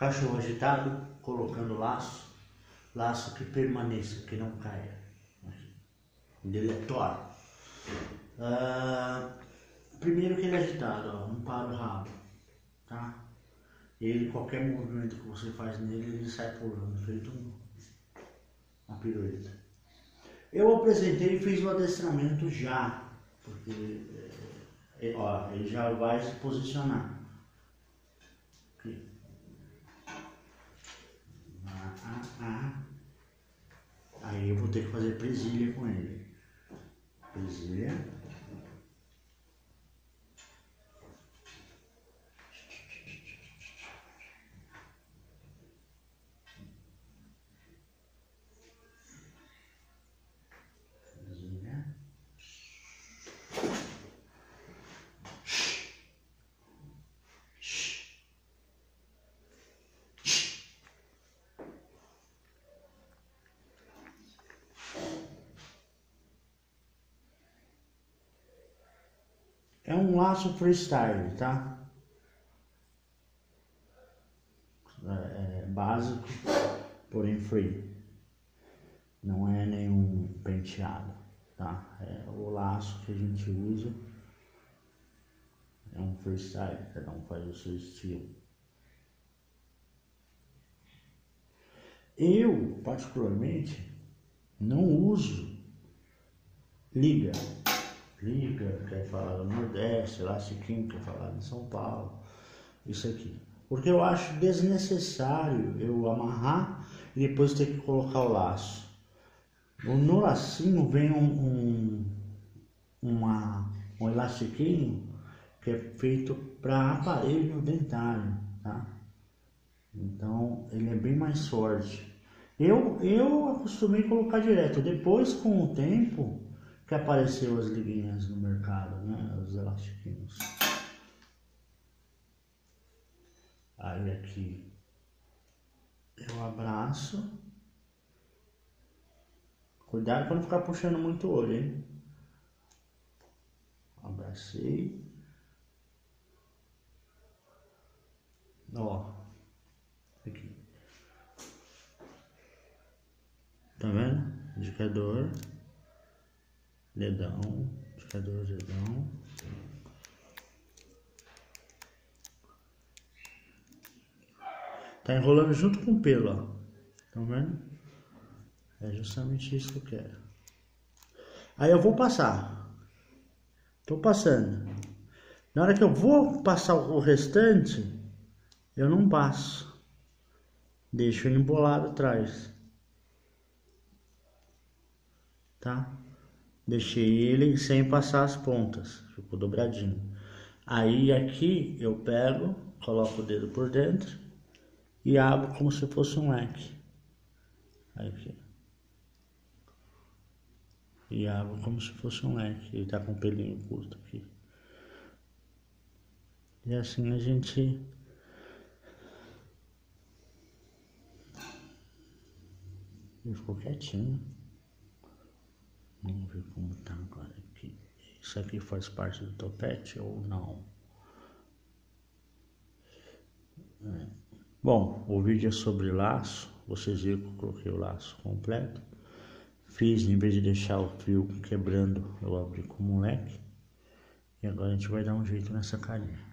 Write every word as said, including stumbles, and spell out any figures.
Cachorro agitado, colocando laço, laço que permaneça, que não caia. Deletório. Ah, primeiro que ele é agitado, ó, não para o rabo, tá? Ele, qualquer movimento que você faz nele, ele sai pulando, feito um, uma pirueta. Eu apresentei e fiz o adestramento já, porque é, ó, ele já vai se posicionar. Aqui. Ah, ah, ah. Aí eu vou ter que fazer presilha com ele. Presilha. É um laço freestyle, tá? É, é básico, porém free. Não é nenhum penteado, tá? É o laço que a gente usa. É um freestyle, cada um faz o seu estilo. Eu, particularmente, não uso liga. Liga, quer falar do Nordeste, elastiquinho, quer falar de São Paulo, isso aqui. Porque eu acho desnecessário eu amarrar e depois ter que colocar o laço. No lacinho vem um, um, uma, um elastiquinho que é feito para aparelho dentário, tá? Então ele é bem mais forte. Eu, eu acostumei colocar direto, depois com o tempo que apareceu as liguinhas no mercado, né? Os elastiquinhos. Aí aqui eu abraço. Cuidado para não ficar puxando muito o olho, hein? Abracei. Ó. Aqui. Tá vendo? Indicador. Dedão. Indicador, dedão. Tá enrolando junto com o pelo, ó. Tá vendo? É justamente isso que eu quero. Aí eu vou passar. Tô passando. Na hora que eu vou passar o restante, eu não passo. Deixo ele embolado atrás. Tá? Deixei ele sem passar as pontas. Ficou dobradinho. Aí aqui eu pego, coloco o dedo por dentro e abro como se fosse um leque. Aqui. E abro como se fosse um leque. Ele tá com um pelinho curto aqui. E assim a gente ele ficou quietinho. Vamos ver como tá agora aqui. Isso aqui faz parte do topete ou não? É. Bom, o vídeo é sobre laço. Vocês viram que eu coloquei o laço completo. Fiz, em vez de deixar o fio quebrando, eu abri como um leque. E agora a gente vai dar um jeito nessa carinha.